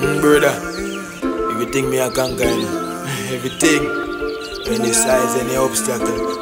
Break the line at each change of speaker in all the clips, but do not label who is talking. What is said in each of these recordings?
Brother, everything me a conquer, everything, any size, any obstacle.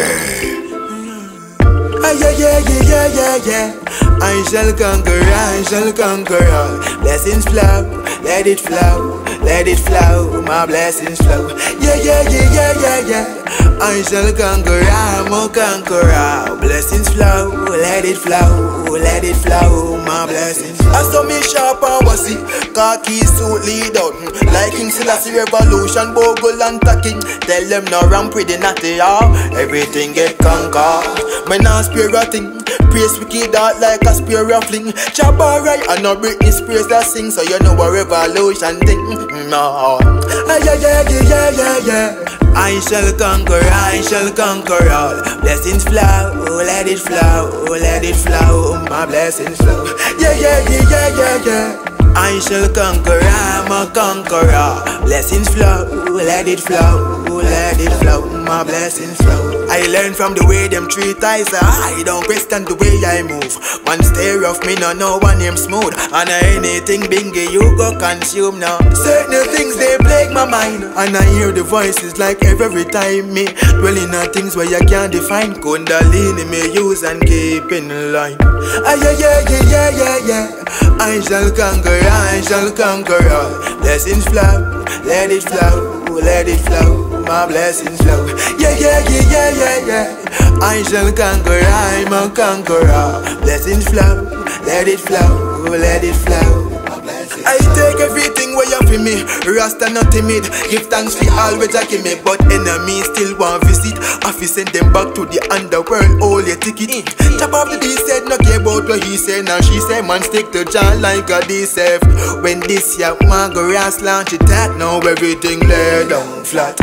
Yeah. I shall conquer all. Blessings flow, let it flow, my blessings flow. Yeah. I shall conquer, I'm a conqueror. Blessings flow, let it flow, my blessings. I saw me sharp and wassy, khaki suit lead out. Like King Selassie revolution, bogle and tacking. Tell them no ramp with the natty, everything get conquered. Man not spare a thing, praise wicked out like a spear ruffling. Jabari and no Britney Spears that sing, so you know a revolution thing. No, yeah. I shall conquer all. Blessings flow, let it flow, my blessings flow. Yeah. I shall conquer, I'm a conqueror. Blessings flow, let it flow, my blessings flow. I learn from the way them treat I say I don't question the way I move. One stare of me, no one name smooth. And anything bingy you go consume now. Certain things they plague my mind, and I hear the voices like every time me dwelling on things where you can't define. Kundalini me use and keep in line. Yeah. I shall conquer all. Blessings flow, let it flow, my blessings flow. Yeah. I shall conquer, I'm a conqueror. Blessings flow, let it flow. I take everything where you feel me. Rasta not timid, give thanks for all which I give me. But enemies still want visit. I fi send them back to the underworld, all your ticket. Chop off the beast said, no care about what he said. Now she said, man stick to John like a D-Sef. When this year Margaret's launch it out, now everything lay down flat.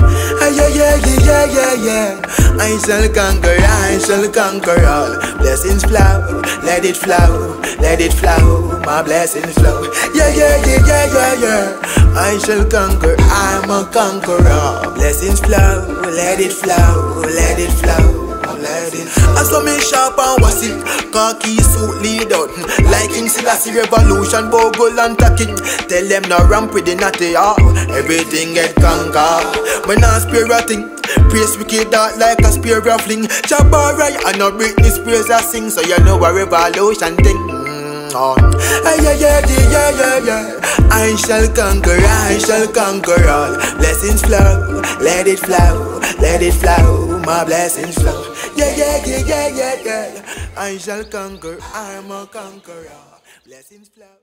Yeah. I shall conquer all. Blessings flow, let it flow, my blessings flow. Yeah. I shall conquer, I'm a conqueror. Blessings flow, let it flow. I saw me sharp and wassy, khaki suit lead out. Like King Selassie revolution, bogle and tacking. Tell them no ramp with the natty, everything get conquered. When I spare a thing, praise wicked out like a spear ruffling. Jabari and no Britney Spears that sing, so you know a revolution thing. Yeah. I shall conquer all. Blessings flow, let it flow, my blessings flow. Yeah. I shall conquer, I'm a conqueror. Blessings flow.